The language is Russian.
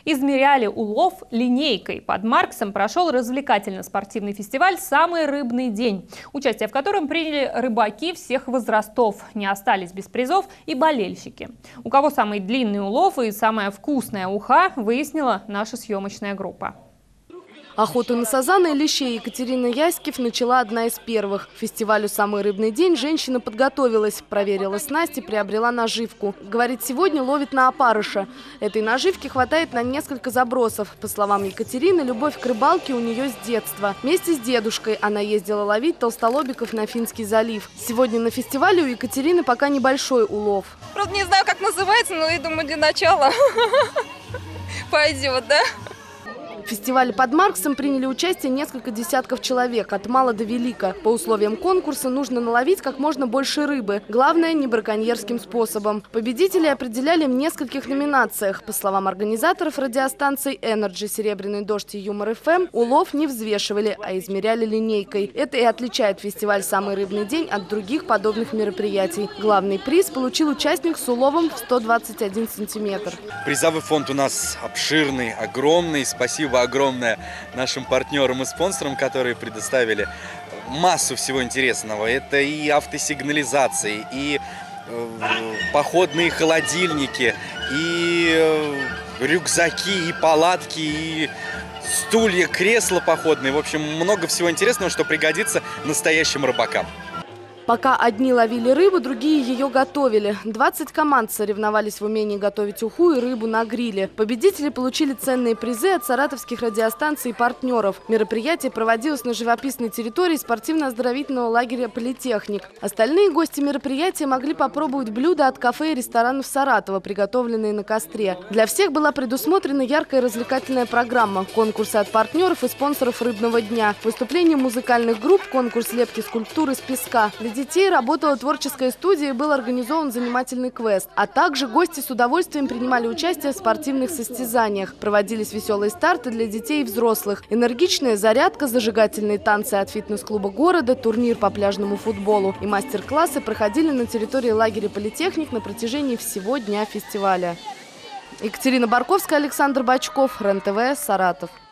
Измеряли улов линейкой. Под Марксом прошел развлекательно-спортивный фестиваль «Самый рыбный день», участие в котором приняли рыбаки всех возрастов. Не остались без призов и болельщики. У кого самый длинный улов и самая вкусная уха, выяснила наша съемочная группа. Охоту на сазана и лещей Екатерина Яськев начала одна из первых. К фестивалю «Самый рыбный день» женщина подготовилась, проверила снасти, приобрела наживку. Говорит, сегодня ловит на опарыша. Этой наживки хватает на несколько забросов. По словам Екатерины, любовь к рыбалке у нее с детства. Вместе с дедушкой она ездила ловить толстолобиков на Финский залив. Сегодня на фестивале у Екатерины пока небольшой улов. Правда, не знаю, как называется, но я думаю, для начала пойдет, да? В фестивале под Марксом приняли участие несколько десятков человек, от мала до велика. По условиям конкурса нужно наловить как можно больше рыбы. Главное, не браконьерским способом. Победителей определяли в нескольких номинациях. По словам организаторов радиостанций Energy, Серебряный дождь и Юмор ФМ, улов не взвешивали, а измеряли линейкой. Это и отличает фестиваль «Самый рыбный день» от других подобных мероприятий. Главный приз получил участник с уловом в 121 сантиметр. Призовой фонд у нас обширный, огромный. Спасибо огромное нашим партнерам и спонсорам, которые предоставили массу всего интересного. Это и автосигнализации, и походные холодильники, и рюкзаки, и палатки, и стулья, кресла походные. В общем, много всего интересного, что пригодится настоящим рыбакам. Пока одни ловили рыбу, другие ее готовили. 20 команд соревновались в умении готовить уху и рыбу на гриле. Победители получили ценные призы от саратовских радиостанций и партнеров. Мероприятие проводилось на живописной территории спортивно-оздоровительного лагеря «Политехник». Остальные гости мероприятия могли попробовать блюда от кафе и ресторанов Саратова, приготовленные на костре. Для всех была предусмотрена яркая развлекательная программа, конкурсы от партнеров и спонсоров рыбного дня, выступления музыкальных групп, конкурс лепки скульптуры из песка. Для детей работала творческая студия и был организован занимательный квест. А также гости с удовольствием принимали участие в спортивных состязаниях. Проводились веселые старты для детей и взрослых. Энергичная зарядка, зажигательные танцы от фитнес-клуба города, турнир по пляжному футболу и мастер-классы проходили на территории лагеря «Политехник» на протяжении всего дня фестиваля. Екатерина Барковская, Александр Бочков, РЕН-ТВ, Саратов.